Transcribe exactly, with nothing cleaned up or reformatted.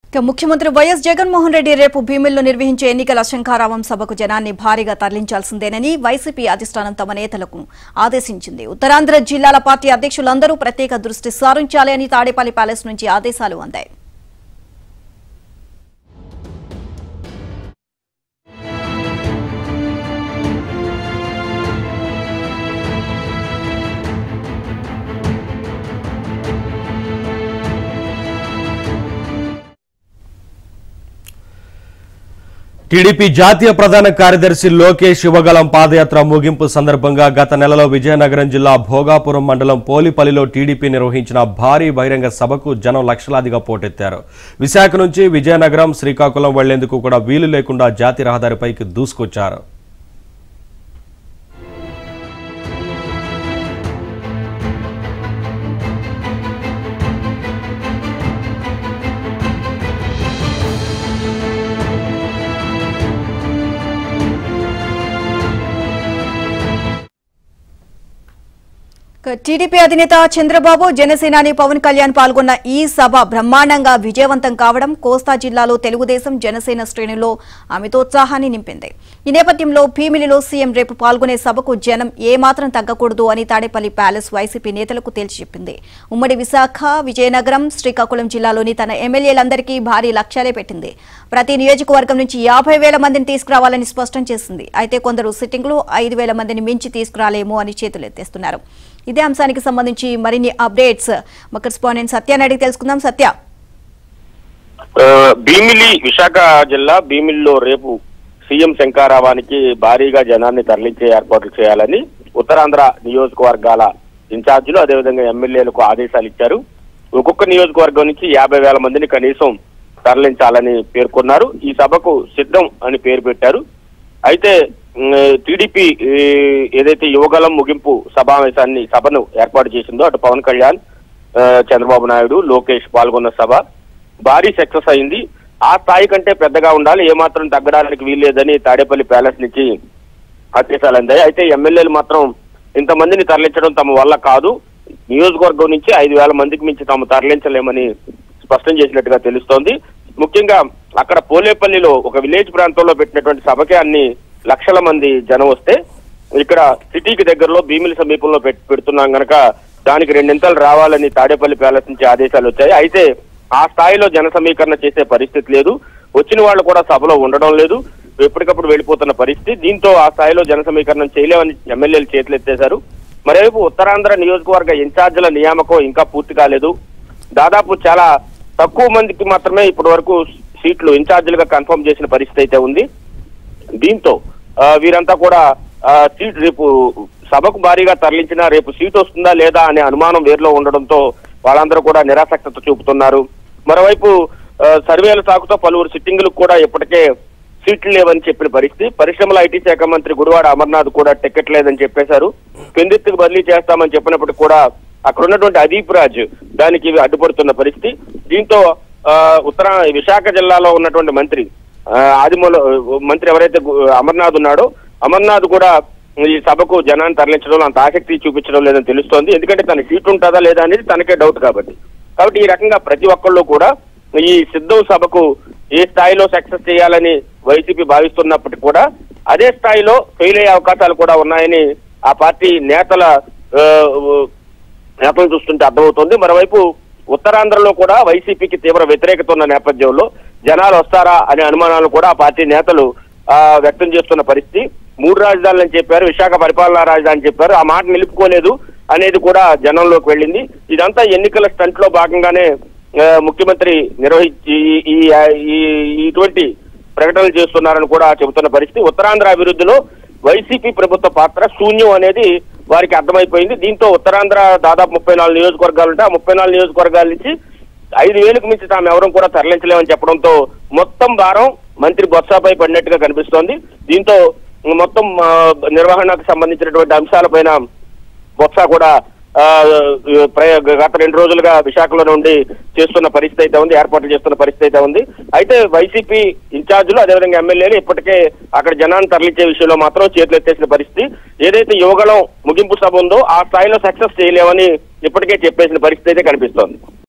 ముఖ్యమంత్రి వైఎస్ జగన్మోహన్ రెడ్డి రేపు భీమిల్లో నిర్వహించే ఎన్నికల శంఖారావం సభకు జనాన్ని భారీగా తరలించాల్సిందేనని వైసీపీ అధిష్టానం తమ నేతలకు ఆదేశించింది. ఉత్తరాంధ్ర జిల్లాల పార్టీ అధ్యక్షులందరూ ప్రత్యేక దృష్టి సారించాలి అని తాడేపల్లి ప్యాలెస్ నుంచి ఆదేశాలు అందాయి. టీడీపీ జాతీయ ప్రధాన కార్యదర్శి లోకేష్ యువగలం పాదయాత్ర ముగింపు సందర్భంగా గత నెలలో విజయనగరం జిల్లా భోగాపురం మండలం పోలిపల్లిలో టీడీపీ నిర్వహించిన భారీ బహిరంగ సభకు జనం లక్షలాదిగా పోటెత్తారు. విశాఖ నుంచి విజయనగరం, శ్రీకాకుళం వెళ్లేందుకు కూడా వీలు లేకుండా జాతీయ రహదారిపైకి దూసుకొచ్చారు. టీడీపీ అధినేత చంద్రబాబు, జనసేనాని పవన్ కళ్యాణ్ పాల్గొన్న ఈ సభ బ్రహ్మాండంగా విజయవంతం కావడం కోస్తా జిల్లాలో తెలుగుదేశం, జనసేన శ్రేణుల్లో అమితోత్సాహాన్ని నింపింది. ఈ నేపథ్యంలో భీమిలిలో సీఎం రేపు పాల్గొనే సభకు జనం ఏమాత్రం తగ్గకూడదు అని తాడేపల్లి ప్యాలెస్ వైసీపీ నేతలకు తేల్చి చెప్పింది. ఉమ్మడి విశాఖ, విజయనగరం, శ్రీకాకుళం జిల్లాలోని తన ఎమ్మెల్యేలందరికీ భారీ లక్ష్యాలే పెట్టింది. ప్రతి నియోజకవర్గం నుంచి యాభై వేల మందిని తీసుకురావాలని స్పష్టం చేసింది. అయితే కొందరు సిట్టింగ్లు ఐదు వేల మందిని మించి తీసుకురాలేమో అని చేతులెత్తేస్తున్నారు. ఇదే అంశానికి సంబంధించి మరిన్ని అప్డేట్స్ మా కరెస్పాండెంట్ సత్యాన్ని తెలుసుకుందాం. సత్య, భీమిలి విశాఖ జిల్లా భీమిలిలో రేపు సీఎం శంఖారావానికి భారీగా జనాన్ని తరలించే ఏర్పాట్లు చేయాలని ఉత్తరాంధ్ర నియోజకవర్గాల ఇన్ఛార్జీలు అదేవిధంగా ఎమ్మెల్యేలకు ఆదేశాలు ఇచ్చారు. ఒక్కొక్క నియోజకవర్గం నుంచి యాభై వేల మందిని కనీసం తరలించాలని పేర్కొన్నారు. ఈ సభకు సిద్ధం అని పేరు పెట్టారు. అయితే టీడీపీ ఏదైతే యువగలం ముగింపు సమావేశాన్ని సభను ఏర్పాటు చేసిందో అటు పవన్ కళ్యాణ్, చంద్రబాబు నాయుడు, లోకేష్ పాల్గొన్న సభ భారీ సక్సెస్ అయింది. ఆ స్థాయి కంటే పెద్దగా ఉండాలి, ఏమాత్రం తగ్గడానికి వీల్లేదని తాడేపల్లి ప్యాలెస్ నుంచి ఆదేశాలు అందాయి. అయితే ఎమ్మెల్యేలు మాత్రం ఇంతమందిని తరలించడం తమ వల్ల కాదు, నియోజకవర్గం నుంచి ఐదు వేల మందికి మించి తాము తరలించలేమని స్పష్టం చేసినట్టుగా తెలుస్తోంది. ముఖ్యంగా అక్కడ పోలేపల్లిలో ఒక విలేజ్ ప్రాంతంలో పెట్టినటువంటి సభకే అన్ని లక్షల మంది జనం వస్తే ఇక్కడ సిటీకి దగ్గరలో భీమిలి సమీపంలో పెడుతున్నాం గనక దానికి రెండింతలు రావాలని తాడేపల్లి ప్యాలెస్ నుంచి ఆదేశాలు వచ్చాయి. అయితే ఆ స్థాయిలో జన సమీకరణ చేసే పరిస్థితి లేదు, వచ్చిన వాళ్ళు కూడా సభలో ఉండడం లేదు, ఎప్పటికప్పుడు వెళ్ళిపోతున్న పరిస్థితి. దీంతో ఆ స్థాయిలో జన సమీకరణం చేయలేమని ఎమ్మెల్యేలు చేతులెత్తేశారు. మరోవైపు ఉత్తరాంధ్ర నియోజకవర్గ ఇన్ఛార్జీల నియామకం ఇంకా పూర్తి కాలేదు. దాదాపు చాలా తక్కువ మందికి మాత్రమే ఇప్పటి వరకు సీట్లు ఇన్ఛార్జీలుగా కన్ఫర్మ్ చేసిన పరిస్థితి అయితే ఉంది. దీంతో వీరంతా కూడా సీట్ రేపు సభకు భారీగా తరలించినా రేపు సీట్ వస్తుందా లేదా అనే అనుమానం వేరులో ఉండడంతో వాళ్ళందరూ కూడా నిరాసక్తత చూపుతున్నారు. మరోవైపు సర్వేల సాకుతో పలువురు సిట్టింగులకు కూడా ఇప్పటికే సీట్లు లేవని చెప్పిన పరిస్థితి. పరిశ్రమల ఐటీ శాఖ మంత్రి గుడివాడ అమర్నాథ్ కూడా టికెట్ లేదని చెప్పేశారు. పెందుర్తికి బదిలీ చేస్తామని చెప్పినప్పటికీ కూడా అక్కడ ఉన్నటువంటి అదీప్ రాజ్ దానికి అడ్డుపడుతున్న పరిస్థితి. దీంతో ఉత్తర విశాఖ జిల్లాలో ఉన్నటువంటి మంత్రి ఆదిమూల మంత్రి ఎవరైతే అమర్నాథ్ ఉన్నాడో అమర్నాథ్ కూడా ఈ సభకు జనాన్ని తరలించడం అంత ఆసక్తి చూపించడం లేదని తెలుస్తోంది. ఎందుకంటే తన సీట్ ఉంటుందా లేదా అనేది తనకే డౌట్ కాబట్టి కాబట్టి ఈ రకంగా ప్రతి ఒక్కళ్ళు కూడా ఈ సిద్ధం సభకు ఏ స్థాయిలో సక్సెస్ చేయాలని వైసీపీ భావిస్తున్నప్పటికీ కూడా అదే స్థాయిలో ఫెయిల్ అయ్యే అవకాశాలు కూడా ఉన్నాయని ఆ పార్టీ నేతల నేతలు చూస్తుంటే అర్థమవుతోంది. మరోవైపు ఉత్తరాంధ్రలో కూడా వైసీపీకి తీవ్ర వ్యతిరేకత ఉన్న నేపథ్యంలో జనాలు వస్తారా అనే అనుమానాలు కూడా ఆ పార్టీ నేతలు వ్యక్తం చేస్తున్న పరిస్థితి. మూడు రాజధానులు అని చెప్పారు, విశాఖ పరిపాలనా రాజధాని చెప్పారు, ఆ మాట నిలుపుకోలేదు అనేది కూడా జనంలోకి వెళ్ళింది. ఇదంతా ఎన్నికల స్టంట్ లో భాగంగానే ముఖ్యమంత్రి నిర్వహించి ఇటువంటి ప్రకటనలు చేస్తున్నారని కూడా చెబుతున్న పరిస్థితి. ఉత్తరాంధ్ర అభివృద్ధిలో వైసీపీ ప్రభుత్వ పాత్ర శూన్యం అనేది వారికి అర్థమైపోయింది. దీంతో ఉత్తరాంధ్ర దాదాపు ముప్పై నాలుగు నియోజకవర్గాలు ఉంటే ఆ ముప్పై నాలుగు నియోజకవర్గాల నుంచి ఐదు వేలకు మించి తాము ఎవరూ కూడా తరలించలేమని చెప్పడంతో మొత్తం భారం మంత్రి బొత్సపై పడినట్టుగా కనిపిస్తోంది. దీంతో మొత్తం నిర్వహణకు సంబంధించినటువంటి అంశాలపైన బొత్స కూడా గత రెండు రోజులుగా విశాఖలో నుండి చేస్తున్న పరిస్థితి అయితే ఉంది, ఏర్పాట్లు చేస్తున్న పరిస్థితి అయితే ఉంది. అయితే వైసీపీ ఇన్ఛార్జీలు అదేవిధంగా ఎమ్మెల్యేలు ఇప్పటికే అక్కడ జనాన్ని తరలించే విషయంలో మాత్రం చేతులు ఎత్తేసిన పరిస్థితి. ఏదైతే యువగలం ముగింపు సభ ఉందో ఆ స్థాయిలో సక్సెస్ చేయలేమని ఇప్పటికే చెప్పేసిన పరిస్థితి అయితే కనిపిస్తోంది.